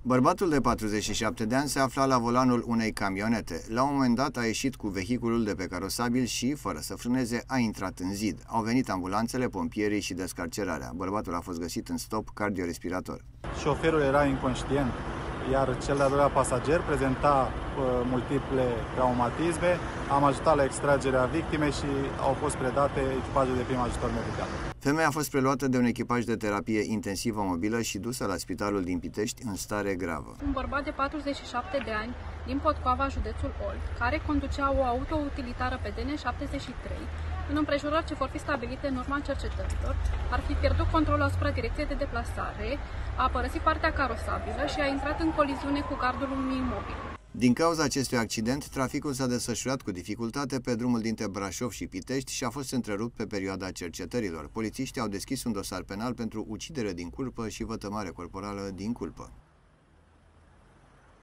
Bărbatul de 47 de ani se afla la volanul unei camionete. La un moment dat a ieșit cu vehiculul de pe carosabil și, fără să frâneze, a intrat în zid. Au venit ambulanțele, pompierii și descarcerarea. Bărbatul a fost găsit în stop cardiorespirator. Șoferul era inconștient, iar cel de-al doilea pasager prezenta multiple traumatisme. Am ajutat la extragerea victimei și au fost predate echipajul de prim ajutor medical. Femeia a fost preluată de un echipaj de terapie intensivă mobilă și dusă la spitalul din Pitești în stare gravă. Un bărbat de 47 de ani din Potcoava, județul Olt, care conducea o auto-utilitară pe DN73, în împrejurări ce vor fi stabilite în urma cercetărilor, ar fi pierdut controlul asupra direcției de deplasare, a părăsit partea carosabilă și a intrat în coliziune cu gardul unui imobil. Din cauza acestui accident, traficul s-a desfășurat cu dificultate pe drumul dintre Brașov și Pitești și a fost întrerupt pe perioada cercetărilor. Polițiștii au deschis un dosar penal pentru ucidere din culpă și vătămare corporală din culpă.